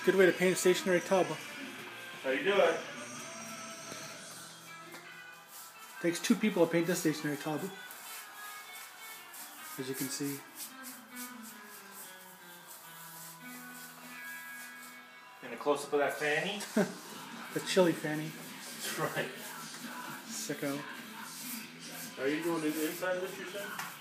a good way to paint a stationary tub. How you doing? Takes 2 people to paint this stationary tub, as you can see. And a close-up of that fanny. The chili fanny. That's right. Sicko. Are you doing the inside of this, you said?